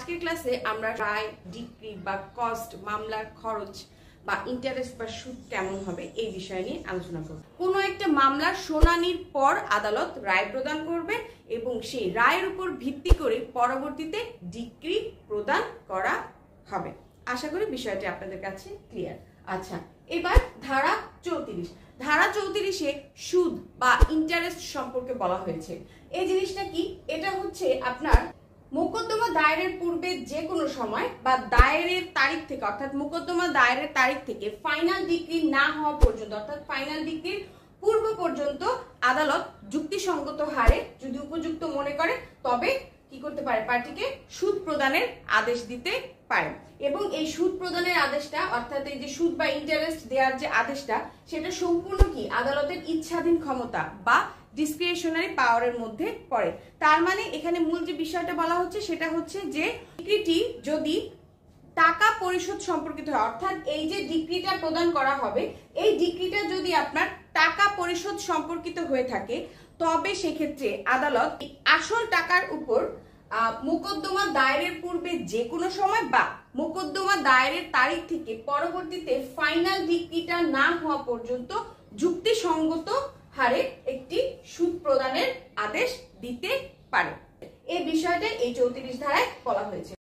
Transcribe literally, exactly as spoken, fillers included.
আজকের ক্লাসে আমরা রায়, ডিক্রি বা কস্ট, মামলার খরচ বা ইন্টারেস্ট বা সুদ কেমন হবে এই বিষয় নিয়ে আলোচনা করব। কোনো একটা মামলার শুনানির পর আদালত রায় প্রদান করবে এবং সেই রায়ের উপর ভিত্তি করে পরবর্তীতে ডিক্রি প্রদান করা হবে। আশা করি বিষয়টি আপনাদের কাছে ক্লিয়ার। আচ্ছা, এবার ধারা চৌত্রিশ। ধারা চৌত্রিশে সুদ বা ইন্টারেস্ট সম্পর্কে বলা হয়েছে। এই জিনিসটা কি? এটা হচ্ছে আপনার মোকদ্দমা দায়েরের পূর্বে যে কোনো সময় বা দায়েরের তারিখ থেকে, অর্থাৎ মোকদ্দমা দায়েরের তারিখ থেকে ফাইনাল ডিক্রি না হওয়া পর্যন্ত, অর্থাৎ ফাইনাল ডিক্রির পূর্ব পর্যন্ত আদালত যুক্তিসঙ্গত হারে যদি উপযুক্ত মনে করে তবে কি করতে পারে? পার্টিকে সুদ প্রদানের আদেশ দিতে পারে। এবং এই সুদ প্রদানের আদেশটা, অর্থাৎ এই যে সুদ বা ইন্টারেস্ট দেওয়ার যে আদেশটা, সেটা সম্পূর্ণ কি আদালতের ইচ্ছাধীন ক্ষমতা বা ডিসক্রিশনারি পাওয়ারের মধ্যে পড়ে। তার মানে এখানে মূল যে বিষয়টা বলা হচ্ছে সেটা হচ্ছে যে ডিক্রিটি যদি টাকা পরিশোধ সম্পর্কিত হয়, অর্থাৎ এই যে ডিক্রিটা প্রদান করা হবে এই ডিক্রিটা যদি আপনার টাকা পরিশোধ সম্পর্কিত হয়ে থাকে তবে সেক্ষেত্রে আদালত আসল টাকার উপর মোকদ্দমা দায়েরের পূর্বে যে কোনো সময় বা মোকদ্দমা দায়েরের তারিখ থেকে পরবর্তীতে ফাইনাল ডিক্রিটা না হওয়া পর্যন্ত যুক্তিসঙ্গত হারে একটি সুদ প্রদানের আদেশ দিতে পারে। এই বিষয়টা এই চৌত্রিশ ধারায় বলা হয়েছে।